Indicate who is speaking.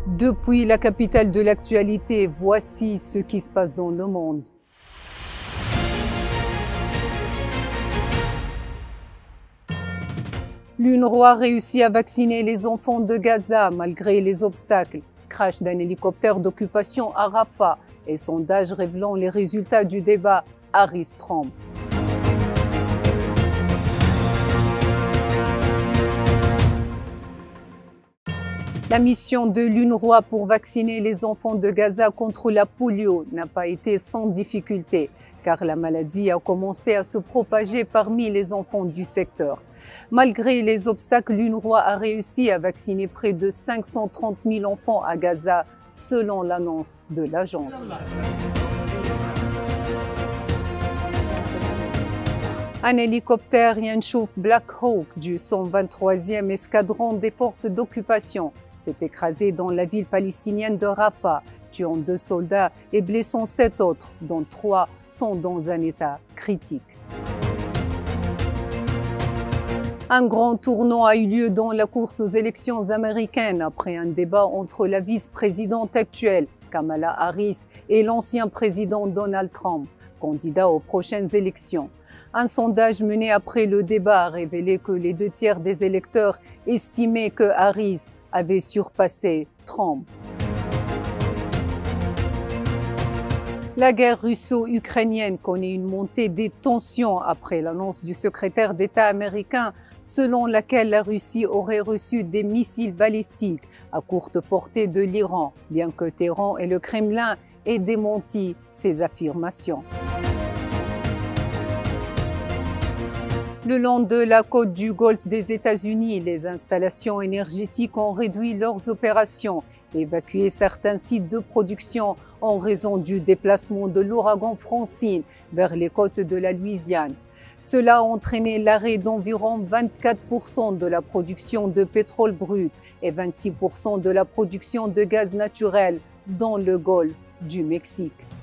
Speaker 1: Depuis la capitale de l'actualité, voici ce qui se passe dans le monde. L'UNRWA réussit à vacciner les enfants de Gaza malgré les obstacles. Crash d'un hélicoptère d'occupation à Rafah et sondage révélant les résultats du débat Harris-Trump. La mission de l'UNRWA pour vacciner les enfants de Gaza contre la polio n'a pas été sans difficulté, car la maladie a commencé à se propager parmi les enfants du secteur. Malgré les obstacles, l'UNRWA a réussi à vacciner près de 530 000 enfants à Gaza, selon l'annonce de l'agence. Un hélicoptère Yanchouf Black Hawk du 123e escadron des forces d'occupation s'est écrasé dans la ville palestinienne de Rafah, tuant 2 soldats et blessant 7 autres, dont 3 sont dans un état critique. Un grand tournant a eu lieu dans la course aux élections américaines après un débat entre la vice-présidente actuelle, Kamala Harris, et l'ancien président Donald Trump, candidat aux prochaines élections. Un sondage mené après le débat a révélé que les 2 tiers des électeurs estimaient que Harris avait surpassé Trump. La guerre russo-ukrainienne connaît une montée des tensions après l'annonce du secrétaire d'État américain selon laquelle la Russie aurait reçu des missiles balistiques à courte portée de l'Iran, bien que Téhéran et le Kremlin aient démenti ces affirmations. Le long de la côte du Golfe des États-Unis, les installations énergétiques ont réduit leurs opérations et évacué certains sites de production en raison du déplacement de l'ouragan Francine vers les côtes de la Louisiane. Cela a entraîné l'arrêt d'environ 24% de la production de pétrole brut et 26% de la production de gaz naturel dans le Golfe du Mexique.